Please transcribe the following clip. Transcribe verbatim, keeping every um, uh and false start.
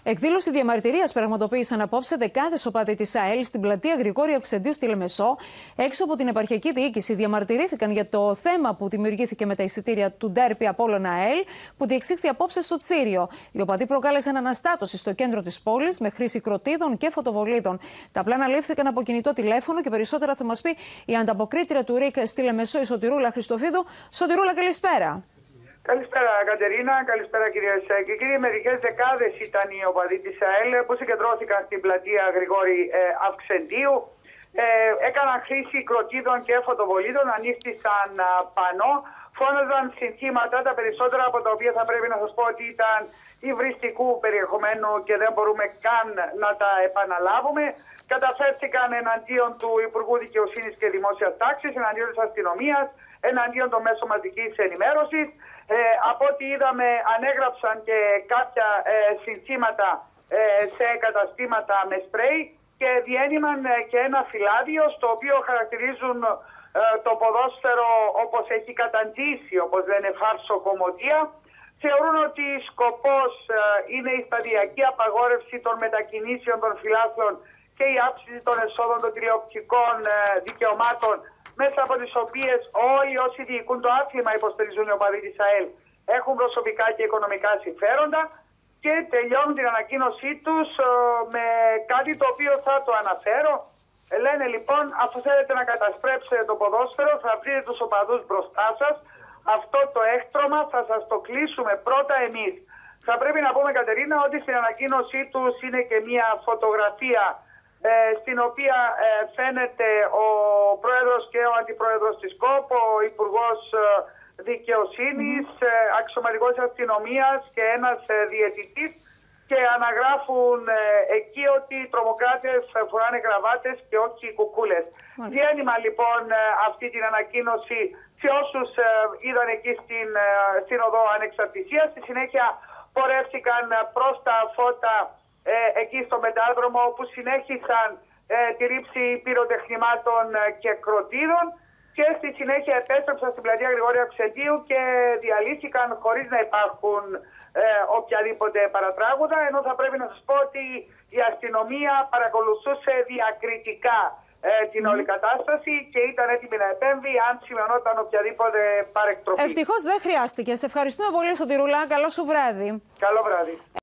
Εκδήλωση διαμαρτυρίας πραγματοποίησαν απόψε δεκάδες οπαδοί της ΑΕΛ στην πλατεία Γρηγόρη Αυξεντίου στη Λεμεσό. Έξω από την επαρχιακή διοίκηση διαμαρτυρήθηκαν για το θέμα που δημιουργήθηκε με τα εισιτήρια του ντέρμπι Απόλλωνα ΑΕΛ, που διεξήχθη απόψε στο Τσίριο. Οι οπαδοί προκάλεσαν αναστάτωση στο κέντρο της πόλης με χρήση κροτίδων και φωτοβολίδων. Τα πλάνα λήφθηκαν από κινητό τηλέφωνο και περισσότερα θα μας πει η ανταποκρίτρια του ΡΙΚ στη Λεμεσό, η Σωτηρούλα Χριστοφίδου. Σωτηρούλα, καλησπέρα. Καλησπέρα, Κατερίνα. Καλησπέρα, κυρία Σέκη. Κύριε, μερικές δεκάδες ήταν οι οπαδοί της ΑΕΛ που συγκεντρώθηκαν στην πλατεία Γρηγόρη ε, Αυξεντίου. Ε, έκαναν χρήση κροτίδων και φωτοβολίδων, ανήχτησαν α, πανό, φώναζαν συνθήματα, τα περισσότερα από τα οποία θα πρέπει να σας πω ότι ήταν υβριστικού περιεχομένου και δεν μπορούμε καν να τα επαναλάβουμε. Καταφέρθηκαν εναντίον του Υπουργού Δικαιοσύνης και Δημόσιας Τάξης, εναντίον της αστυνομίας, εναντίον των μέσων μαζικής ενημέρωσης. Ε, από ό,τι είδαμε, ανέγραψαν και κάποια ε, συνθήματα ε, σε καταστήματα με σπρέι και διένυμαν ε, και ένα φυλάδιο στο οποίο χαρακτηρίζουν ε, το ποδόσφαιρο όπως έχει καταντήσει, όπως λένε, φαρσοκομωτία. Θεωρούν ότι σκοπός ε, είναι η σταδιακή απαγόρευση των μετακινήσεων των φιλάθλων και η αύξηση των εσόδων των τηλεοπτικών ε, δικαιωμάτων, μέσα από τις οποίες όλοι όσοι διοικούν το άθλημα υποστηρίζουν οι οπαδοί της ΑΕΛ, έχουν προσωπικά και οικονομικά συμφέροντα, και τελειώνουν την ανακοίνωσή τους ε, με κάτι το οποίο θα το αναφέρω. Ε, λένε λοιπόν, αφού θέλετε να καταστρέψετε το ποδόσφαιρο, θα βρείτε τους οπαδούς μπροστά σας. Αυτό το έκτρωμα θα σας το κλείσουμε πρώτα εμείς. Θα πρέπει να πούμε, Κατερίνα, ότι στην ανακοίνωσή τους είναι και μια φωτογραφία ε, στην οποία ε, φαίνεται ο πρόεδρος και ο αντιπρόεδρος της ΚΟΠ, ο υπουργός ε, δικαιοσύνης, mm. ε, αξιωματικός αστυνομίας και ένας ε, διαιτητής, και αναγράφουν ε, εκεί ότι οι τρομοκράτες φοράνε γραβάτες και όχι κουκούλες. Διένυμα λοιπόν ε, αυτή την ανακοίνωση σε όσους ε, είδαν εκεί στην, ε, στην οδό Ανεξαρτησίας. Στη συνέχεια πορεύτηκαν προς τα φώτα ε, εκεί στο Πεντάδρομο, όπου συνέχισαν ε, τη ρήψη πυροτεχνημάτων και κροτίδων, και στη συνέχεια επέστρεψαν στην πλατεία Γρηγόρη Αυξεντίου και διαλύθηκαν χωρίς να υπάρχουν ε, οποιαδήποτε παρατράγουδα, ενώ θα πρέπει να σας πω ότι η αστυνομία παρακολουθούσε διακριτικά ε, την όλη κατάσταση και ήταν έτοιμη να επέμβει αν σημειωνόταν οποιαδήποτε παρεκτροπή. Ευτυχώς δεν χρειάστηκε. Σε ευχαριστούμε πολύ, Σωτηρούλα. Καλό σου βράδυ. Καλό βράδυ.